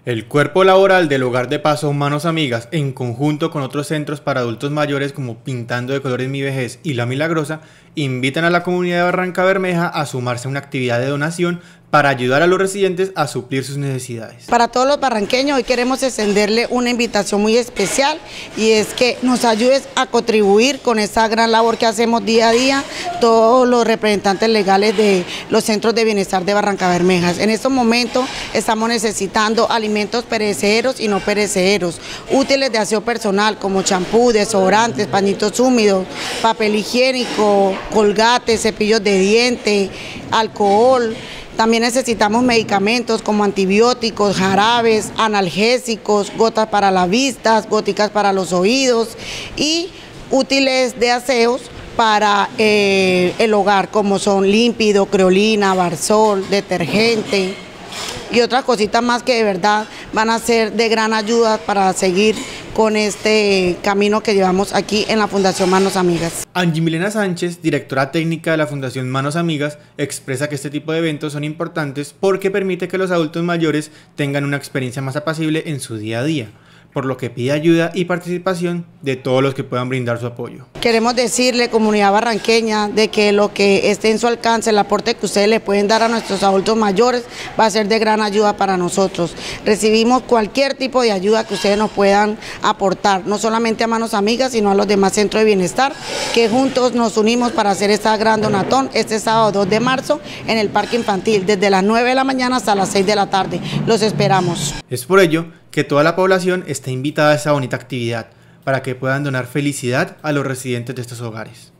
El cuerpo laboral del Hogar de Paso Manos Amigas, en conjunto con otros centros para adultos mayores como Pintando de Colores Mi Vejez y La Milagrosa, invitan a la comunidad de Barrancabermeja a sumarse a una actividad de donación para ayudar a los residentes a suplir sus necesidades. Para todos los barranqueños hoy queremos extenderle una invitación muy especial y es que nos ayudes a contribuir con esta gran labor que hacemos día a día todos los representantes legales de los centros de bienestar de Barrancabermeja. En estos momentos estamos necesitando alimentos perecederos y no perecederos, útiles de aseo personal como champú, desodorantes, pañitos húmedos, papel higiénico, colgates, cepillos de diente, alcohol. También necesitamos medicamentos como antibióticos, jarabes, analgésicos, gotas para las vistas, góticas para los oídos y útiles de aseos para el hogar como son límpido, creolina, barsol, detergente y otras cositas más que de verdad van a ser de gran ayuda para seguir con este camino que llevamos aquí en la Fundación Manos Amigas. Angie Milena Sánchez, directora técnica de la Fundación Manos Amigas, expresa que este tipo de eventos son importantes porque permite que los adultos mayores tengan una experiencia más apacible en su día a día, por lo que pide ayuda y participación de todos los que puedan brindar su apoyo. Queremos decirle, comunidad barranqueña, de que lo que esté en su alcance, el aporte que ustedes le pueden dar a nuestros adultos mayores va a ser de gran ayuda para nosotros. Recibimos cualquier tipo de ayuda que ustedes nos puedan aportar, no solamente a Manos Amigas, sino a los demás centros de bienestar, que juntos nos unimos para hacer esta gran donatón este sábado 2 de marzo en el Parque Infantil, desde las 9 de la mañana hasta las 6 de la tarde. Los esperamos. Es por ello que toda la población está invitada a esta bonita actividad para que puedan donar felicidad a los residentes de estos hogares.